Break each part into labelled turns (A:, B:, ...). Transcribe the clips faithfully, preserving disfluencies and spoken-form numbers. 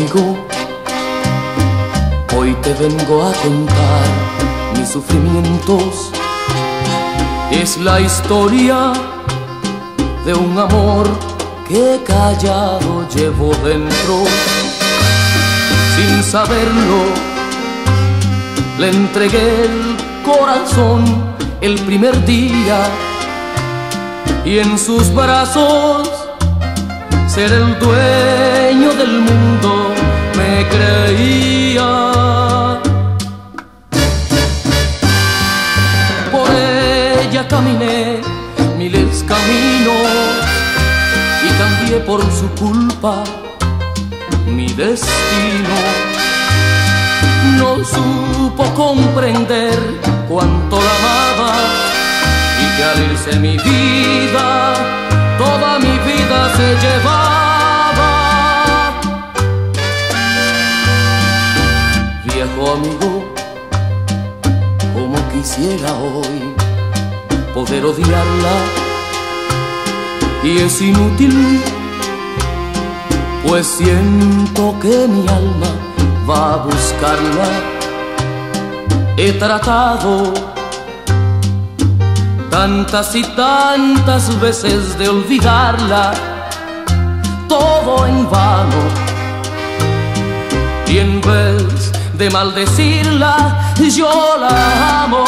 A: amigo, hoy te vengo a contar mis sufrimientos. Es la historia de un amor que callado llevo dentro. Sin saberlo, le entregué el corazón el primer día, y en sus brazos ser el dueño del mundo me creía. Por ella caminé miles caminos y cambié por su culpa mi destino. No supo comprender cuánto la amaba y que al irse mi vida, toda mi vida se llevaba. Viejo amigo, como quisiera hoy poder odiarla, y es inútil, pues siento que mi alma va a buscarla. He tratado tantas y tantas veces de olvidarla, todo en vano, y en vez de maldecirla, yo la amo.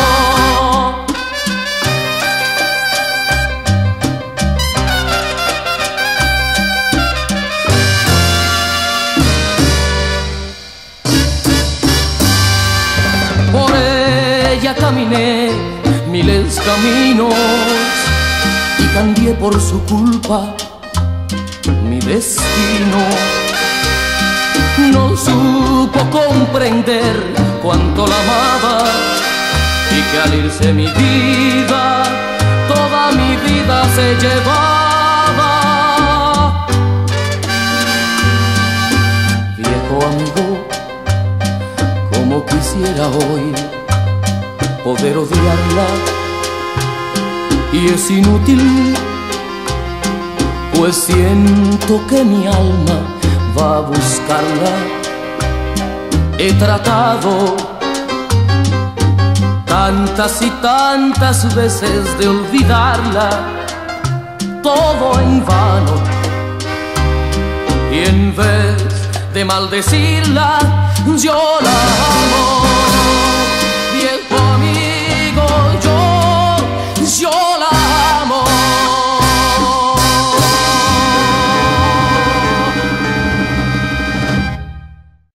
A: Por ella caminé miles caminos y cambié por su culpa mi destino. No supo comprender cuánto la amaba y que al irse mi vida, toda mi vida se llevaba. Viejo amigo, como quisiera hoy poder odiarla, y es inútil, pues siento que mi alma va a buscarla. He tratado tantas y tantas veces de olvidarla, todo en vano, y en vez de maldecirla, yo la amo.